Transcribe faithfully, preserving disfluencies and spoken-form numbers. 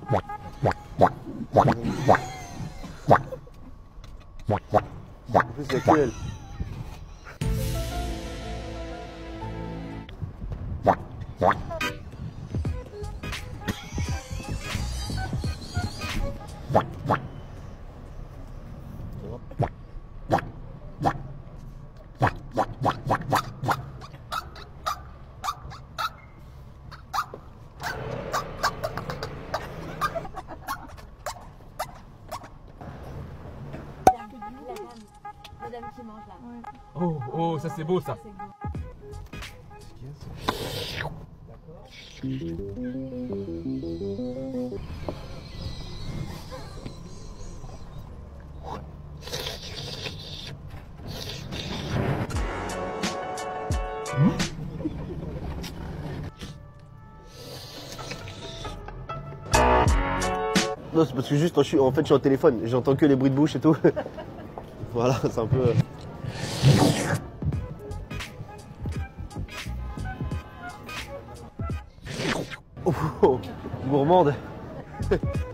En plus, il y a que elle. Madame qui mange là. Ouais. Oh, oh, ça c'est beau ça. Non, c'est parce que juste, je suis, en fait, je suis au téléphone, j'entends que les bruits de bouche et tout. Voilà, c'est un peu... Oh, oh, gourmande.